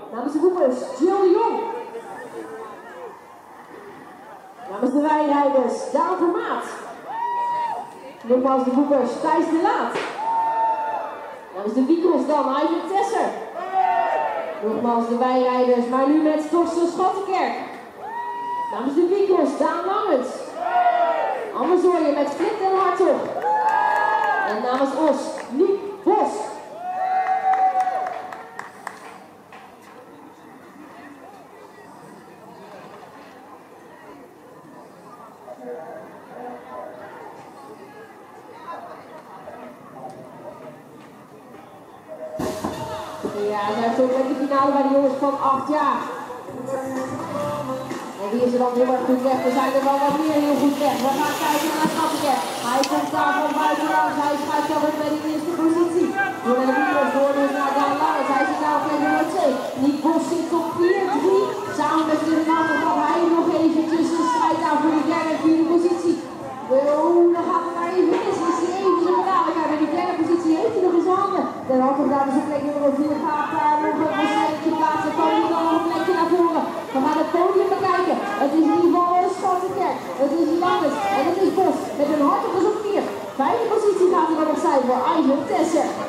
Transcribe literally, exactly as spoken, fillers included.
Namens de roepers Jill de Jong. Namens de wijrijders Daan Vermaat. Nogmaals de roepers Thijs de Laat. Namens de wiekels dan Ivan Tesser. Nogmaals de wijrijders, maar nu met Torsten Schottenkerk. Namens de wiekels Daan Langens. Amerzooien met Flip den Hartog. En namens ons Niek Bos. Ja, zij heeft ook met de finale bij de jongens van acht jaar. En wie is er dan heel erg goed weg? Er zijn er wel wat meer heel goed weg. We gaan kijken naar Schottenkerk. Hij komt daar van buitenaf. Hij schuift al bij de eerste positie. Door naar de wielers door dus naar Daan Langens. Hij zit daar op plek nummer twee. Niek Bos zit op vier drie. Samen met de Namen gaat hij nog eventjes een strijd aan voor de derde en vierde positie. Oh, dan gaat het maar even mis. Is hij even zo dadelijk. Bij die derde positie heeft hij nog in zijn handen. Dan had hij daar dus op plek nummer vier gaat daar nog een waarschijnlijke plaatsen. Kan hij dan nog een plekje naar voren. We gaan het podium bekijken. Het is in ieder geval een Schottenkerk. Het is Langens en het is Bos met een hartige op vier. Vijfde positie gaat er nog zijn voor Ivan Tesser.